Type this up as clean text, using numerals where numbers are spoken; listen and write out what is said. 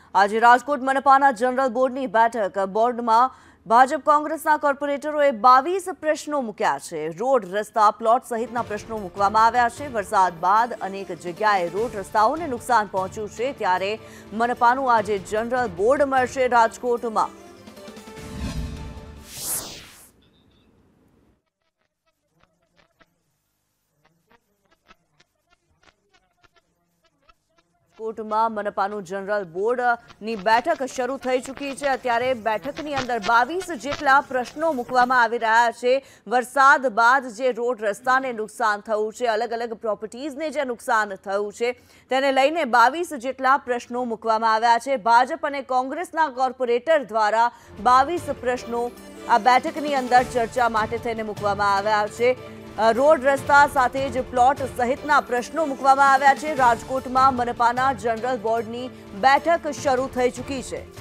આજે રાજકોટ મનપાના જનરલ બોર્ડની બેઠક બોર્ડમાં ભાજપ કોંગ્રેસના કોર્પોરેટરોએ 22 પ્રશ્નો મૂક્યા છે। રોડ રસ્તા પ્લોટ સહિતના પ્રશ્નો મૂકવામાં આવ્યા છે। વરસાદ બાદ અનેક જગ્યાએ રોડ રસ્તાઓને નુકસાન પહોંચ્યું છે, ત્યારે મનપાનું આજે જનરલ બોર્ડ મળશે રાજકોટમાં। રાજકોટમાં મનપાનું જનરલ બોર્ડની બેઠક શરૂ થઈ ચૂકી છે। અત્યારે બેઠકની અંદર 22 જેટલા પ્રશ્નો મૂકવામાં આવી રહ્યા છે। વરસાદ બાદ જે રોડ રસ્તાને નુકસાન થયું છે, અલગ અલગ પ્રોપર્ટીઝને જે નુકસાન થયું છે, તેને લઈને 22 જેટલા પ્રશ્નો મૂકવામાં આવ્યા છે। ભાજપ અને કોંગ્રેસના કોર્પોરેટર દ્વારા 22 પ્રશ્નો આ બેઠકની અંદર ચર્ચા માટે થઈને મૂકવામાં આવ્યા છે। રોડ રસ્તા સાથે જ પ્લોટ સહિતના પ્રશ્નો મૂકવામાં આવ્યા છે। રાજકોટમાં મનપાના જનરલ બોર્ડની બેઠક શરૂ થઈ ચૂકી છે।